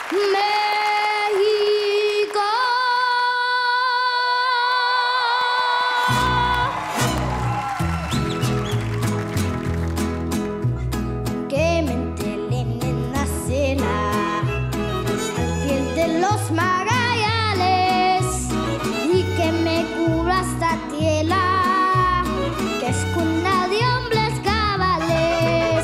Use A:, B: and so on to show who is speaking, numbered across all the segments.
A: México. Que me entelenen la cena al piel de los Magallanes y que me cubra esta tierra que es cuna de hombres cabales.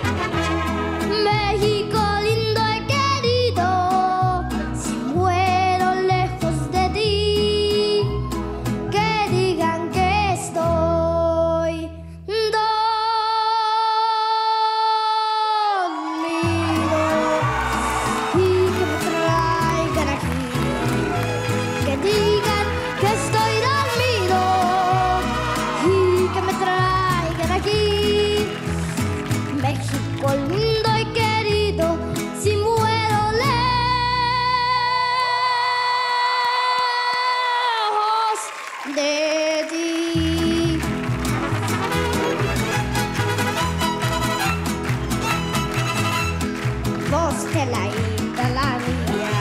A: México lindo y querido, si muero lejos de ti, que digan que estoy dormido y que me traigan aquí, que digan que estoy dormido y que me traigan aquí. México lindo y querido, si muero lejos de ti. Voz de la isla, la mía,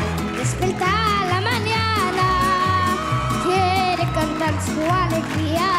A: despierta a la mañana, quiere cantar su alegría.